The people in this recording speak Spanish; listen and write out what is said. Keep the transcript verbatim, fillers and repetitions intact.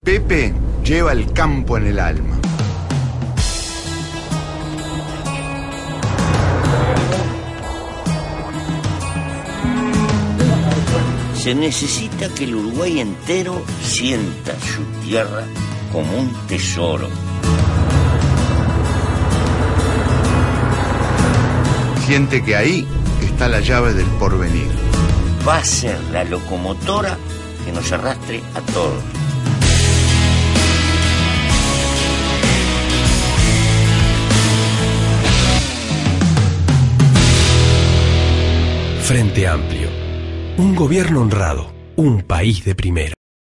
Pepe lleva el campo en el alma. Se necesita que el Uruguay entero sienta su tierra como un tesoro. Siente que ahí está la llave del porvenir. Va a ser la locomotora que nos arrastre a todos. Frente Amplio. Un gobierno honrado. Un país de primera.